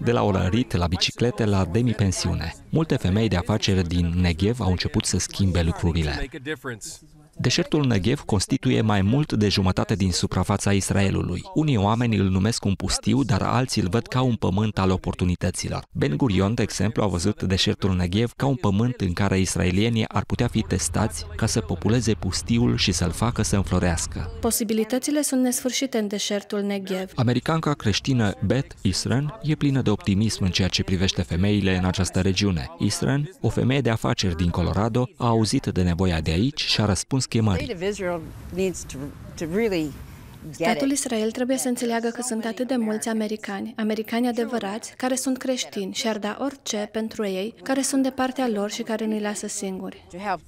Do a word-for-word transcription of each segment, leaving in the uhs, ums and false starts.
de la olărit la biciclete la demipensiune. Multe femei de afaceri din Negev au început să schimbe lucrurile. Deșertul Negev constituie mai mult de jumătate din suprafața Israelului. Unii oameni îl numesc un pustiu, dar alții îl văd ca un pământ al oportunităților. Ben Gurion, de exemplu, a văzut deșertul Negev ca un pământ în care israelienii ar putea fi testați ca să populeze pustiul și să-l facă să înflorească. Posibilitățile sunt nesfârșite în deșertul Negev. Americanca creștină Beth Isren e plină de optimism în ceea ce privește femeile în această regiune. Isren, o femeie de afaceri din Colorado, a auzit de nevoia de aici și a răspuns chemării. Statul Israel trebuie să înțeleagă că sunt atât de mulți americani, americani adevărați, care sunt creștini și ar da orice pentru ei, care sunt de partea lor și care nu-i lasă singuri.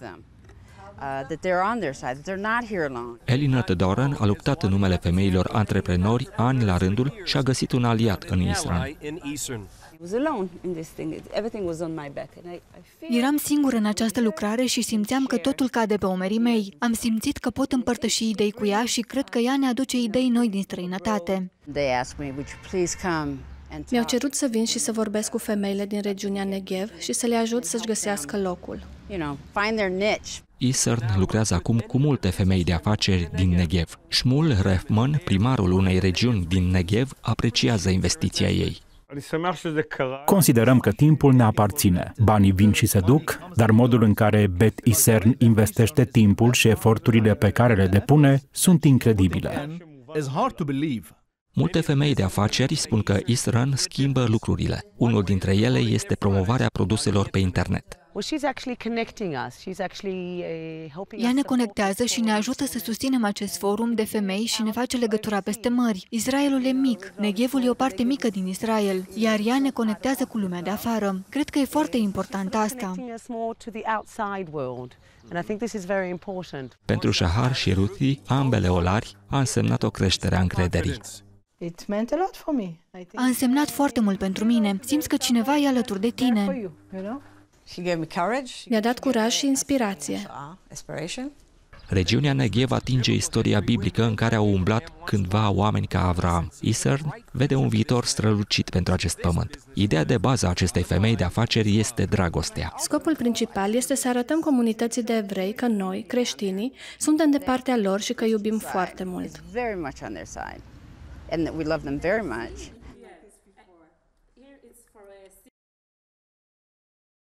Elinor Doran a luptat în numele femeilor antreprenori ani la rândul și a găsit un aliat în Israel. Eram singură în această lucrare și simțeam că totul cade pe umerii mei. Am simțit că pot împărtăși idei cu ea și cred că ea ne aduce idei noi din străinătate. Mi-au cerut să vin și să vorbesc cu femeile din regiunea Negev și să le ajut să-și găsească locul. Isern lucrează acum cu multe femei de afaceri din Negev. Shmuel Refman, primarul unei regiuni din Negev, apreciază investiția ei. Considerăm că timpul ne aparține. Banii vin și se duc, dar modul în care Beth Isern investește timpul și eforturile pe care le depune sunt incredibile. Multe femei de afaceri spun că Isern schimbă lucrurile. Unul dintre ele este promovarea produselor pe internet. Ea ne conectează și ne ajută să susținem acest forum de femei și ne face legătura peste mări. Israelul e mic, Negevul e o parte mică din Israel, iar ea ne conectează cu lumea de afară. Cred că e foarte important asta. Pentru Shahar și Ruthi, ambele olari, a însemnat o creștere a încrederii. A însemnat foarte mult pentru mine. Simți că cineva e alături de tine. Mi-a dat curaj și inspirație. Regiunea Negev atinge istoria biblică în care au umblat cândva oameni ca Avraam. Isern vede un viitor strălucit pentru acest pământ. Ideea de bază a acestei femei de afaceri este dragostea. Scopul principal este să arătăm comunității de evrei că noi, creștinii, suntem de partea lor și că iubim foarte mult.